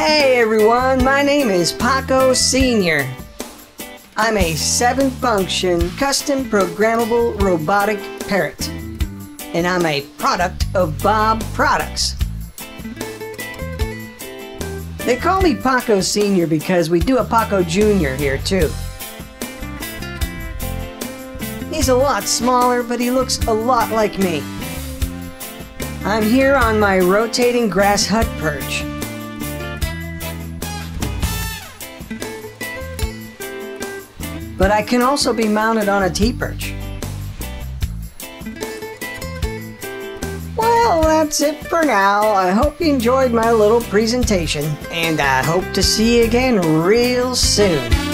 Hey everyone, my name is Paco Sr. I'm a 7-function custom programmable robotic parrot, and I'm a product of Bob Products. They call me Paco Sr. because we do a Paco Jr. here too. He's a lot smaller, but he looks a lot like me. I'm here on my rotating grass hut perch. But I can also be mounted on a T-perch. Well, that's it for now. I hope you enjoyed my little presentation, and I hope to see you again real soon.